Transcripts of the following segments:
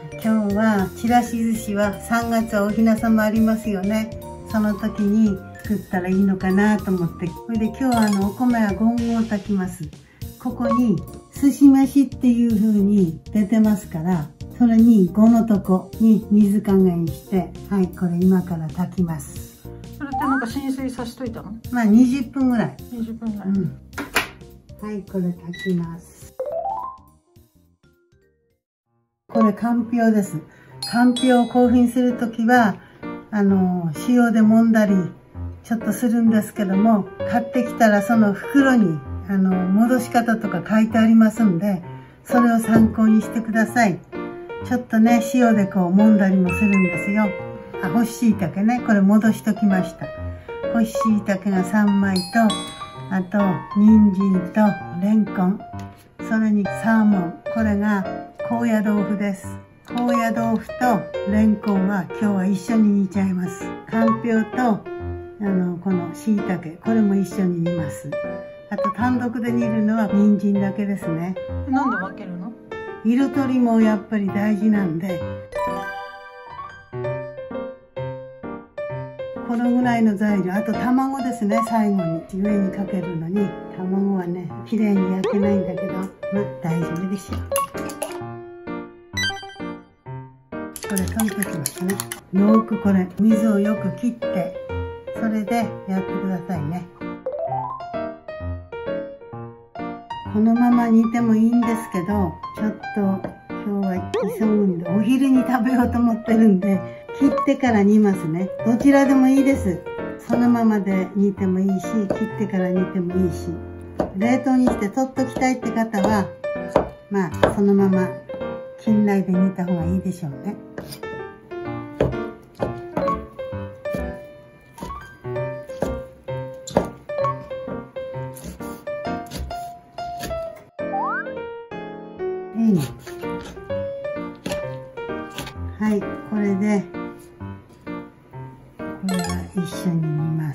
今日はちらし寿司は3月はお雛様ありますよね。その時に作ったらいいのかなと思って。それで今日はお米は5合炊きます。ここに寿司飯っていう風に出てますから、それに5のとこに水加減して、はい、これ今から炊きます。 それってなんか浸水さしといたの？ まあ20分ぐらい。 20分ぐらい。 はい、これ炊きます。これかんぴょうです。かんぴょうをこういう風にするときは、塩で揉んだりちょっとするんですけども、買ってきたらその袋に戻し方とか書いてありますんで、それを参考にしてください。ちょっとね、塩でこう揉んだりもするんですよ。干し椎茸ね、これ戻しときました。干し椎茸が3枚と、あと人参とレンコン、それにサーモン、これが高野豆腐です。高野豆腐とレンコンは今日は一緒に煮ちゃいます。かんぴょうとこの椎茸、これも一緒に煮ます。あと単独で煮るのは人参だけですね。 なんで分けるの？ 彩りもやっぱり大事なんで、このぐらいの材料、あと卵ですね。最後に上にかけるのに、卵はね綺麗に焼けないんだけど、まあ大丈夫でしょう。これ溶いておきますね。よくこれ水をよく切って、それでやってくださいね。このまま煮てもいいんですけど、ちょっと今日は急ぐんで、お昼に食べようと思ってるんで、切ってから煮ますね。どちらでもいいです。そのままで煮てもいいし、切ってから煮てもいいし、冷凍にして取っときたいって方は、まあそのまま菌内で煮た方がいいでしょうね。はい、これでこれが一緒に煮ます。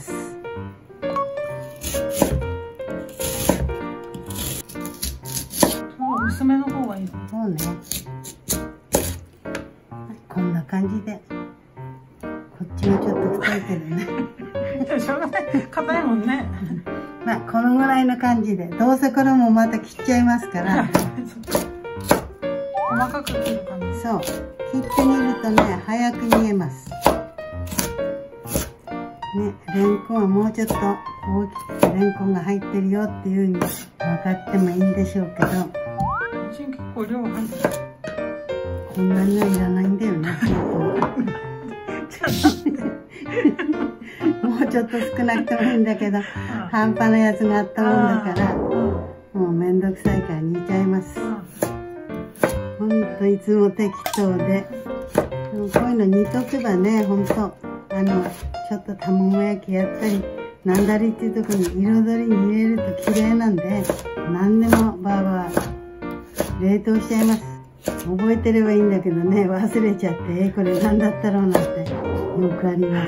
薄めの方がいいの？ そうね。こんな感じで、こっちがちょっと太いけどね。 しょうがない、硬いもんね。 まあこのぐらいの感じで、どうせこれもまた切っちゃいますから。 細かく切る感じ。 そう、切ってみるとね、早く煮えます。ね、レンコンはもうちょっと大きくレンコンが入ってるよっていう風に分かってもいいんでしょうけど、 結構量入ってる。 こんなにはいらないんだよね。もうちょっと少なくてもいいんだけど、半端なやつがあったもんだから、もうめんどくさいから煮ちゃいます。ほんといつも適当で。でもこういうの煮とけばね、ほんと、ちょっと卵焼きやったり、なんだりっていうところに彩りに入れると綺麗なんで、何でもバーバー冷凍しちゃいます。覚えてればいいんだけどね、忘れちゃって、これ何だったろうなんてよくあります。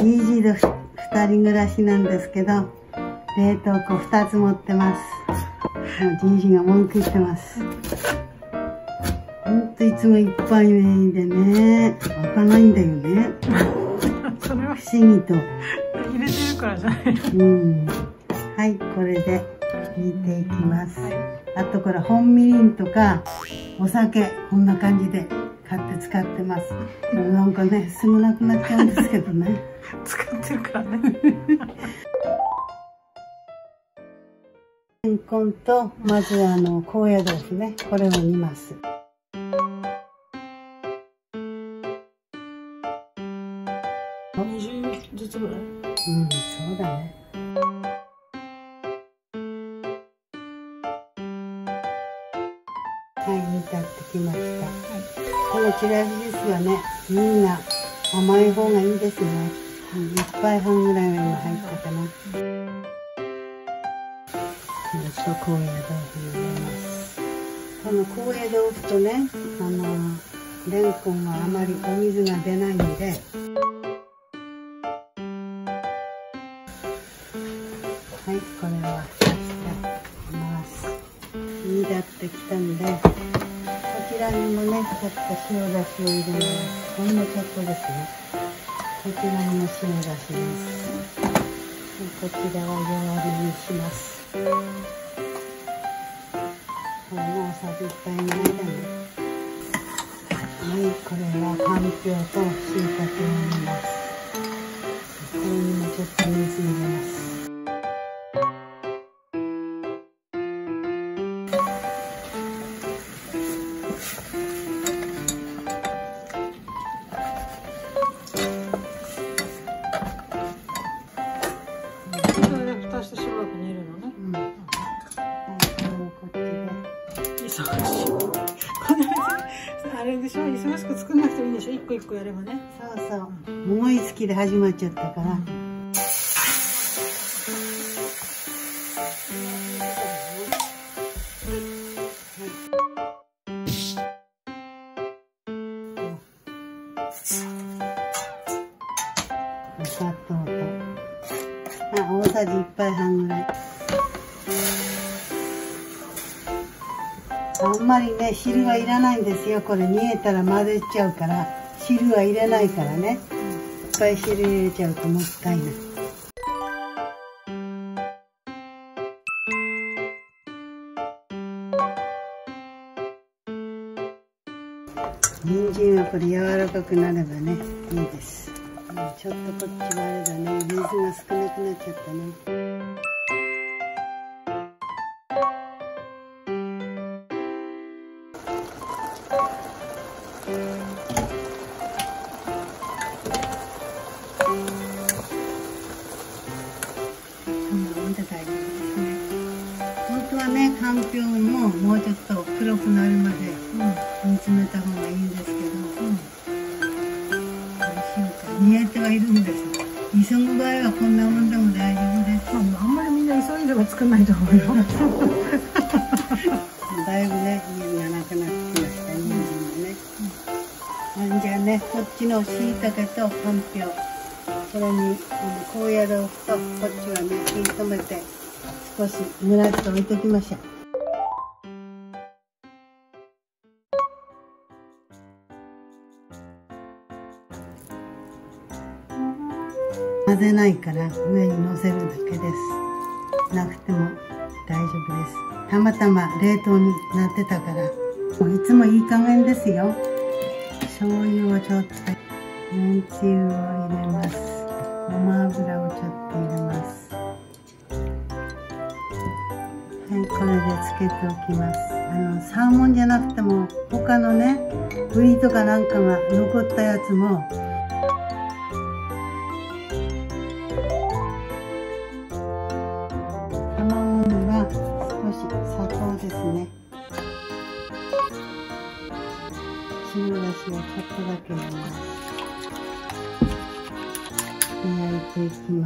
イージード2人暮らしなんですけど、冷凍庫2つ持ってます。もうじいじが文句言ってます。ほんといつもいっぱいでね、開かないんだよね。 それは不思議と。 入れてるからじゃない。 はい、これで煮ていきます。あとこれ本みりんとかお酒、こんな感じで買って使ってます。なんかね、すぐなくなっちゃうんですけどね。 使ってるからね。 レンコンと、まず高野豆腐ね、これを煮ます。 20ずつぐらい？ そうだね。はい、煮立ってきました。このちらし寿司はね、みんな甘い方がいいですね。1杯半ぐらいが今入ったかな。高野豆腐入れます。この高野豆腐とね、レンコンはあまりお水が出ないんで、はい、これは浸していきます。煮立ってきたんで、こちらにもね、ちょっと塩だしを入れます。ほんのちょっとですね。こちらにも塩だしです。こちらは弱火にします。もうさびたいの間に。はい、これはかんぴょうとしいたけを入れます。これにもちょっと水入れます。 蓋してしばらく煮るのね。 うん。はい、こっちで。 忙しい。これあれでしょ、忙しく作んなくてもいいんでしょ、一個一個やればね。 そうそう。思いつきで始まっちゃったから。お砂糖と、大さじ1杯半ぐらい。あんまりね、汁はいらないんですよ。これ煮えたら混ぜちゃうから、汁は入れないからね。いっぱい汁入れちゃうともったいない。人参はこれ柔らかくなればね、いいです。ちょっとこっちはあれだね、水が少なくなっちゃったね。本当はね、かんぴょうももうちょっと黒くなるまで煮詰めた方がいいんですけど、煮えてはいるんです。急ぐ場合はこんなもんでも大丈夫です。 あんまりみんな急いでは作んないと思うよ。 だいぶね、水がなくなってきました、人参もね。じゃあね、こっちのしいたけとかんぴょう、これに高野豆腐とこっちはね、火止めて少し蒸らして置いときましょう。混ぜないから上にのせるだけです。なくても大丈夫です。たまたま冷凍になってたから、もういつもいい加減ですよ。醤油をちょっと、めんつゆを入れます。ごま油をちょっと入れます。はい、これでつけておきます。サーモンじゃなくても他のね、ブリとかなんかが残ったやつも卵には少し砂糖ですね。塩だしをちょっとだけ入れます。焼いていきます。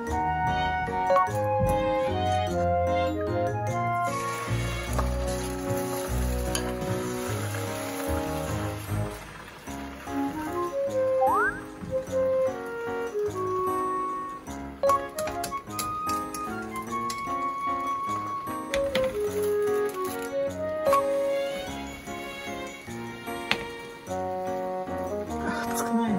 熱くないの？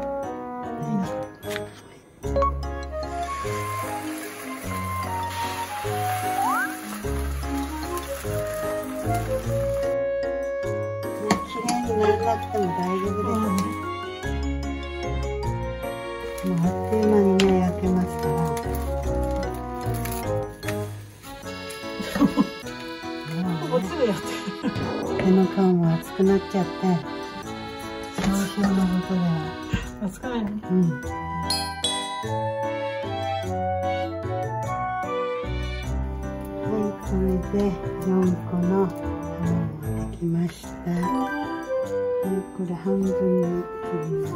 きれいにならなくても大丈夫です。もうあっという間にね、焼けますから。 おつぶやってる。 手の皮も熱くなっちゃって、少々のことでは。 熱くないの？ うん。はい、これで4個の卵ができました。はい、これ半分に切ります。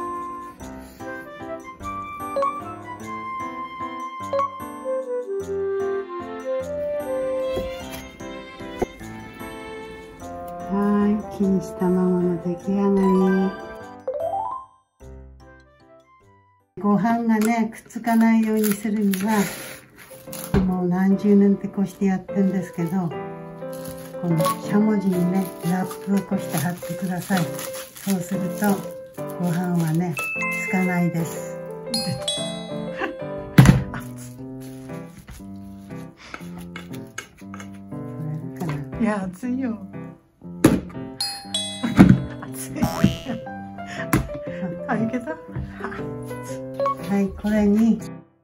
はい、錦糸卵の出来上がり。ご飯がね、くっつかないようにするには、もう何十年ってこうしてやってるんですけど、 このしゃもじにねラップをこして貼ってください。そうするとご飯はねつかないです。 いや、熱いよ。熱い。あ、いけた。 はい、これに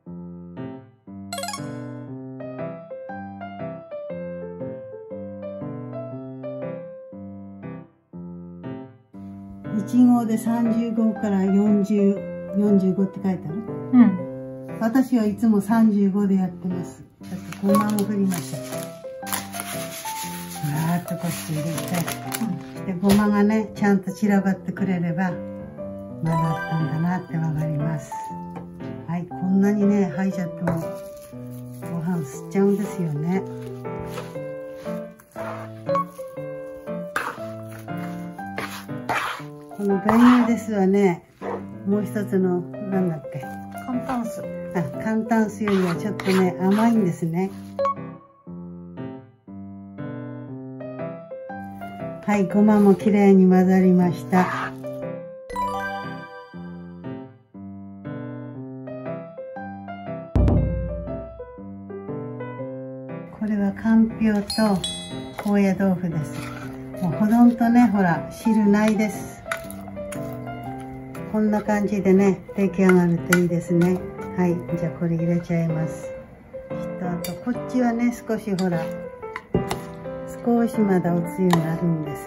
1合で35から40、45って書いてある。 うん。 私はいつも35でやってます。ちょっとごまを振りましょう。わーっとこして入れて、でごまがねちゃんと散らばってくれればまだあったんだなってわかります。はい、こんなにね入っちゃってもご飯吸っちゃうんですよね。このベニーデスはねもう一つのなんだっけ、 簡単酢。 簡単酢よりはちょっとね甘いんですね。はい、ごまもきれいに混ざりました。これはかんぴょうと高野豆腐です。もうほとんどね、ほら汁ないです。こんな感じでね出来上がるといいですね。はい、じゃあこれ入れちゃいます。あとこっちはね少しほら少しまだおつゆがあるんです。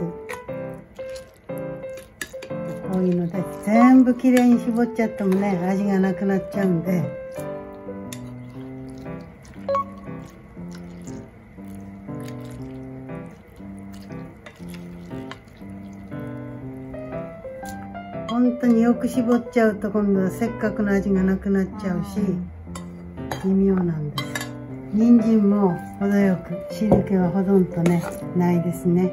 こういうので全部きれいに絞っちゃってもね味がなくなっちゃうんで、本当によく絞っちゃうと今度はせっかくの味がなくなっちゃうし微妙なんです。人参も程よく汁気はほとんどねないですね。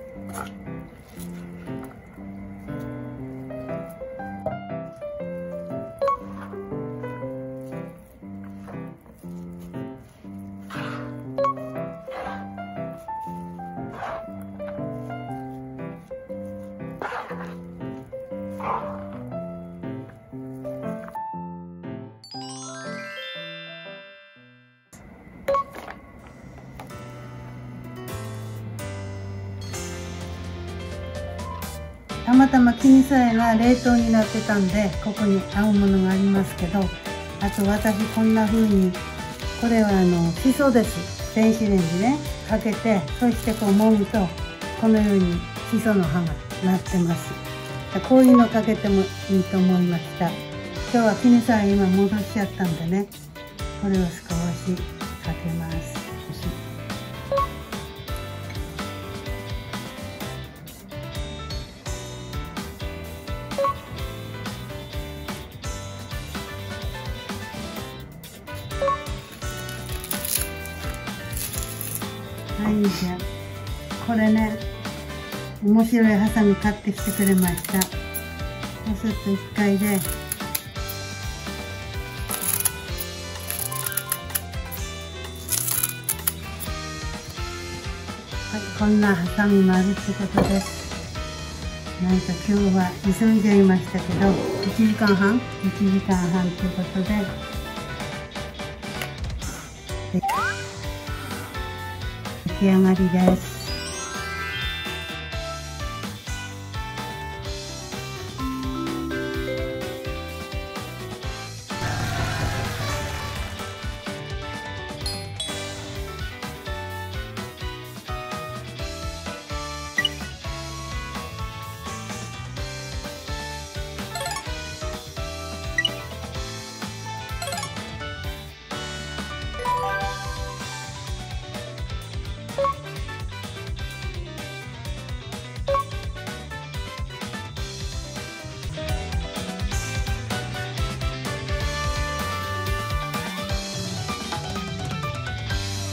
たまたまキニサイが冷凍になってたんでここに合うものがありますけど、あと私こんな風にこれはシソです。電子レンジねかけてそしてこう揉むとこのようにシソの葉がなってます。こういうのかけてもいいと思いました。今日はキニサイ今戻しちゃったんでねこれを少しかけます。はい、じゃあこれね面白いハサミ買ってきてくれました。そうすると1回でこんなハサミもあるってことです。なんか今日は急いじゃいましたけど1時間半ということで出来上がりです。